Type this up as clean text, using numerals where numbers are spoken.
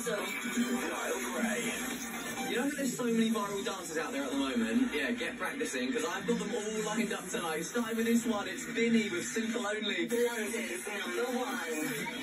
You know that there's so many viral dances out there at the moment? Yeah, get practicing, because I've got them all lined up tonight. Starting with this one, it's Vinny with Simple Only. London's #1.